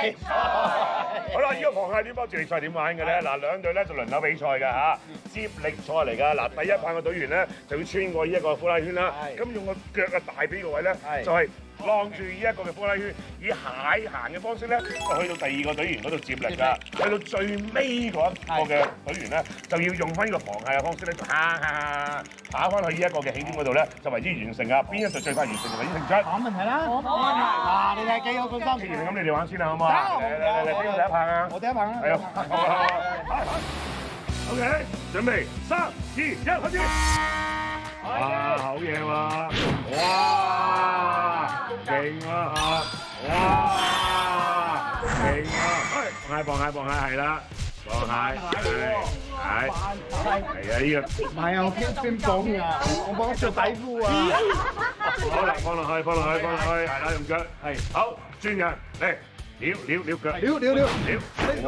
賽。好啦，呢個螃蟹點包接力賽點玩嘅咧？嗱，兩隊咧就輪流比賽㗎嚇，接力賽嚟㗎。嗱，第一棒嘅隊員咧就要穿過呢一個呼啦圈啦，咁用個腳嘅大髀個位咧就係晾住呢一個嘅呼啦圈，以蟹行嘅方式咧就去到第二個隊員嗰度接力㗎。去到最尾嗰一個嘅隊員咧就要用翻呢個螃蟹嘅方式咧，就跑翻去呢一個嘅起點嗰度咧就為之完成㗎。邊一隊最快完成就為之勝出。 冇問題啦，冇問題。嗱，你哋幾有信心？ 咁你哋玩先啦，好唔好啊？嚟，邊個第一棒啊？ 我第一棒啦。 係啊，好。OK，準備3、2、1，開始！哇，好嘢喎！哇，勁啊！哇，勁啊！螃蟹，係啦，螃蟹，係啊，呢個唔係啊，我邊綁啊？我綁着底褲啊！ 好啦，放落去，係啦，用腳，係，好，轉人嚟，撩腳， 撩！ 哇！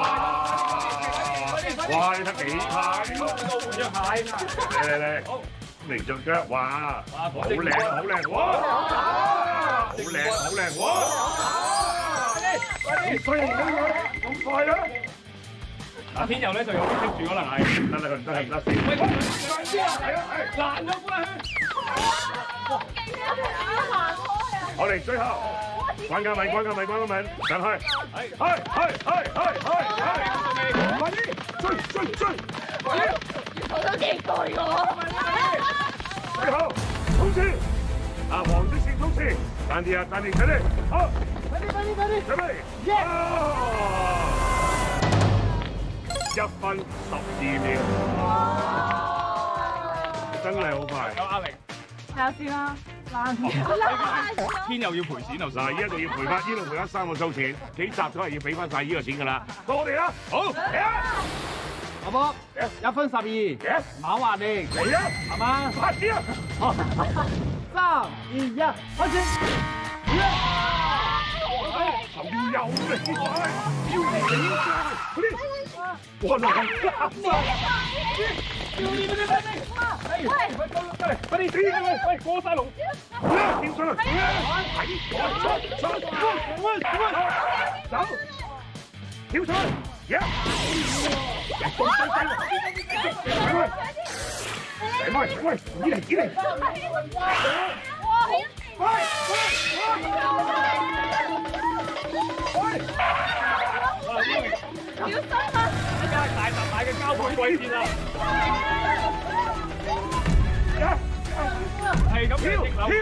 哇！你睇幾快？嚟，嚟隻腳，哇！好靚，哇！好靚，哇！所以咁快啊！ 阿天佑咧就有啲棘住，可能係得先。 喂，難咗啦！ 我哋最後關家敏，上去，係，快啲，追！ 我都幾攰㗎。 最後衝刺，黃色線衝刺，暫停，睇你，好，快啲，準備，1分12秒，真係好快， 有壓力。 睇下先啦，爛天佑要賠錢就嗱，呢一度要賠翻3個數錢，幾集都係要俾翻晒呢個錢㗎啦，到我哋啦，好，嚟啊！ 阿波，1分12，唔好話你嚟啊， 係嘛？ 快啲啊！ 好，3、2、1，開始！ 又嚟，要嚟快啲！哇，難啊！快啲，過晒龍，跳上嚟，走，跳上去，喂，以嚟， 小心啊！ 依家大特大嘅交配季節啦，係咁跳上去！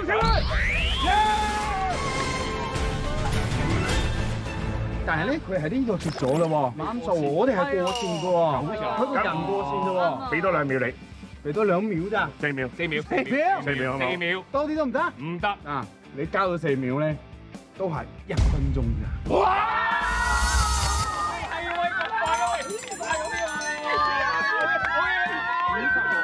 但係咧，佢係呢度脫咗啦喎，啱數，我哋係過線嘅喎，佢個人過線啫喎， 俾多2秒你， 俾多2秒咋 ？4秒， 4秒， 好冇？ 多啲得唔得？ 唔得啊！你交到4秒咧，都係1分鐘咋。 哇！ 係喂咁快嘅喂，快嗰啲啊！